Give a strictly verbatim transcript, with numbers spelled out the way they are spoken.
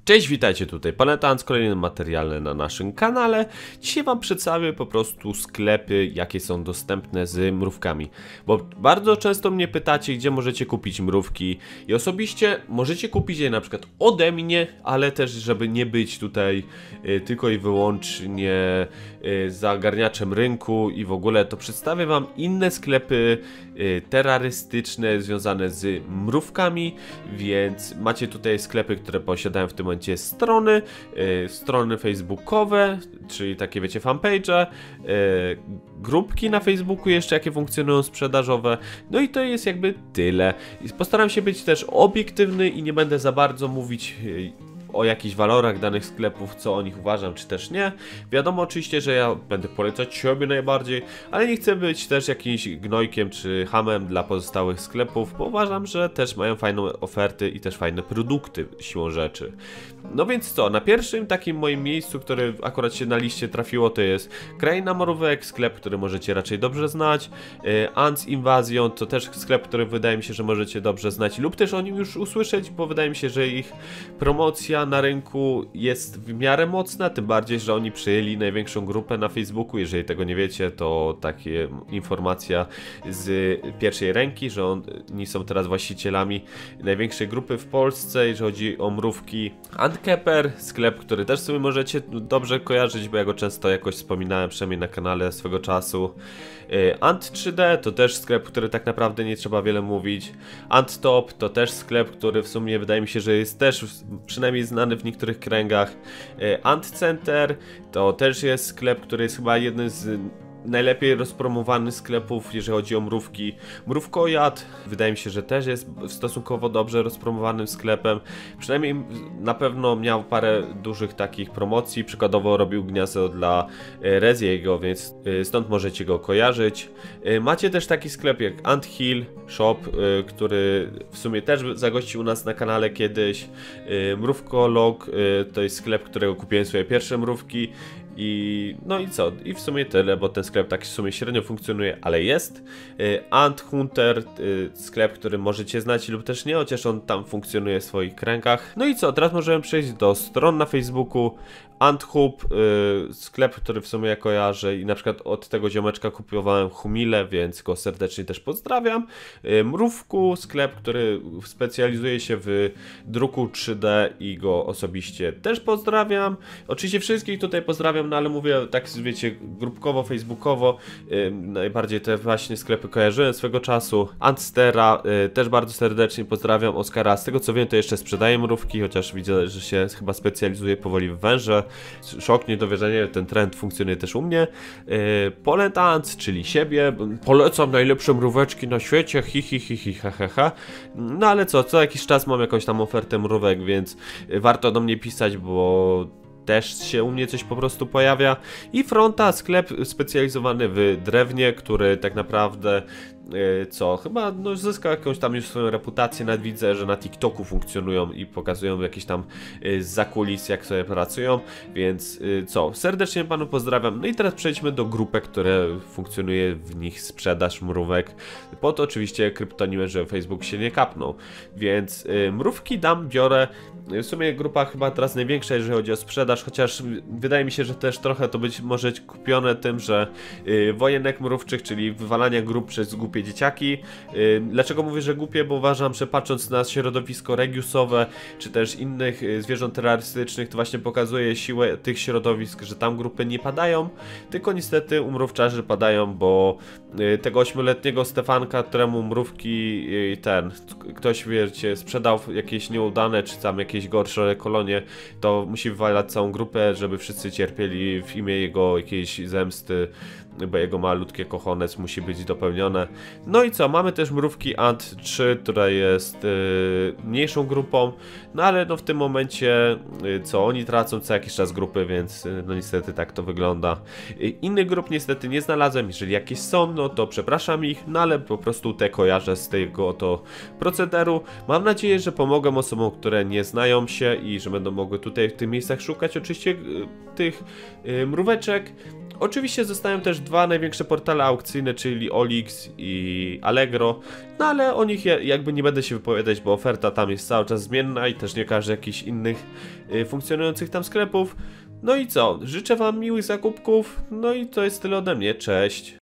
Cześć, witajcie tutaj, Planeta z kolejnym materiałem na naszym kanale. Dzisiaj wam przedstawię po prostu sklepy, jakie są dostępne z mrówkami. Bo bardzo często mnie pytacie, gdzie możecie kupić mrówki. I osobiście możecie kupić je na przykład ode mnie, ale też żeby nie być tutaj y, tylko i wyłącznie y, zagarniaczem rynku i w ogóle, to przedstawię wam inne sklepy y, terrorystyczne związane z mrówkami. Więc macie tutaj sklepy, które posiadają w tym momencie strony, yy, strony facebookowe, czyli takie wiecie fanpage'e, yy, grupki na Facebooku jeszcze jakie funkcjonują sprzedażowe, no i to jest jakby tyle. I postaram się być też obiektywny i nie będę za bardzo mówić yy, o jakichś walorach danych sklepów, co o nich uważam, czy też nie. Wiadomo oczywiście, że ja będę polecać siebie najbardziej, ale nie chcę być też jakimś gnojkiem czy hamem dla pozostałych sklepów, bo uważam, że też mają fajne oferty i też fajne produkty siłą rzeczy. No więc co, na pierwszym takim moim miejscu, które akurat się na liście trafiło, to jest Kraina Mrówek, sklep, który możecie raczej dobrze znać. Ants Invasion to też sklep, który wydaje mi się, że możecie dobrze znać lub też o nim już usłyszeć, bo wydaje mi się, że ich promocja na rynku jest w miarę mocna, tym bardziej, że oni przejęli największą grupę na Facebooku. Jeżeli tego nie wiecie, to takie informacja z pierwszej ręki, że oni są teraz właścicielami największej grupy w Polsce, jeżeli chodzi o mrówki. Antkeeper, sklep, który też sobie możecie dobrze kojarzyć, bo ja go często jakoś wspominałem, przynajmniej na kanale swego czasu. Ant trzy D to też sklep, który tak naprawdę nie trzeba wiele mówić. Anttop to też sklep, który w sumie wydaje mi się, że jest też przynajmniej znany w niektórych kręgach. Antcenter to też jest sklep, który jest chyba jednym z najlepiej rozpromowanych sklepów, jeżeli chodzi o mrówki. Mrówkojad wydaje mi się, że też jest stosunkowo dobrze rozpromowanym sklepem. Przynajmniej na pewno miał parę dużych takich promocji. Przykładowo robił gniazdo dla Reziego, więc stąd możecie go kojarzyć. Macie też taki sklep jak Anthill Shop, który w sumie też zagościł u nas na kanale kiedyś. Mrówkolog to jest sklep, którego kupiłem swoje pierwsze mrówki. I no i co? I w sumie tyle, bo ten sklep tak w sumie średnio funkcjonuje, ale jest. Ant Hunter, sklep, który możecie znać lub też nie, chociaż on tam funkcjonuje w swoich kręgach. No i co? Teraz możemy przejść do stron na Facebooku. Anthub, yy, sklep, który w sumie ja kojarzę i na przykład od tego ziomeczka kupowałem humile, więc go serdecznie też pozdrawiam. Yy, Mrówku, sklep, który specjalizuje się w druku trzy D i go osobiście też pozdrawiam. Oczywiście wszystkich tutaj pozdrawiam, no ale mówię tak, wiecie, grupkowo, facebookowo. Yy, najbardziej te właśnie sklepy kojarzyłem swego czasu. Antstera, yy, też bardzo serdecznie pozdrawiam. Oskara, z tego co wiem, to jeszcze sprzedaje mrówki, chociaż widzę, że się chyba specjalizuje powoli w węże. Szok, niedowierzenie, ten trend funkcjonuje też u mnie. Yy, Poletance, czyli siebie. Polecam najlepsze mróweczki na świecie, hi hi hi hi ha ha ha. No ale co, co jakiś czas mam jakąś tam ofertę mrówek, więc warto do mnie pisać, bo też się u mnie coś po prostu pojawia. I Fronta, sklep specjalizowany w drewnie, który tak naprawdę yy, co, chyba no, zyskał jakąś tam już swoją reputację. Nawet widzę, że na TikToku funkcjonują i pokazują jakieś tam yy, zakulis, jak sobie pracują, więc yy, co, serdecznie panu pozdrawiam. No i teraz przejdźmy do grupek, które funkcjonuje w nich sprzedaż mrówek, pod oczywiście kryptonimem, że Facebook się nie kapnął, więc yy, mrówki dam, biorę. W sumie grupa chyba teraz największa, jeżeli chodzi o sprzedaż, chociaż wydaje mi się, że też trochę to być może kupione tym, że yy, wojenek mrówczych, czyli wywalania grup przez głupie dzieciaki. Yy, dlaczego mówię, że głupie? Bo uważam, że patrząc na środowisko regiusowe, czy też innych yy, zwierząt terrorystycznych, to właśnie pokazuje siłę tych środowisk, że tam grupy nie padają, tylko niestety u mrówczarzy padają, bo yy, tego ośmioletniego Stefanka, któremu mrówki yy, ten, ktoś wiecie, sprzedał jakieś nieudane, czy tam jakieś jakieś gorsze kolonie, to musi wywalać całą grupę, żeby wszyscy cierpieli w imię jego jakiejś zemsty, bo jego malutkie cojones musi być dopełnione. No i co, mamy też mrówki Ant trzy, która jest yy, mniejszą grupą, no ale no w tym momencie yy, co, oni tracą co jakiś czas grupy, więc yy, no niestety tak to wygląda. Yy, innych grup niestety nie znalazłem, jeżeli jakieś są, no to przepraszam ich, no ale po prostu te kojarzę z tego oto procederu. Mam nadzieję, że pomogę osobom, które nie znają się i że będą mogły tutaj w tych miejscach szukać oczywiście yy, tych yy, mróweczek. Oczywiście zostają też dwa największe portale aukcyjne, czyli Olix i Allegro, no ale o nich ja jakby nie będę się wypowiadać, bo oferta tam jest cały czas zmienna i też nie każe jakichś innych y, funkcjonujących tam sklepów. No i co? Życzę wam miłych zakupków, no i to jest tyle ode mnie, cześć!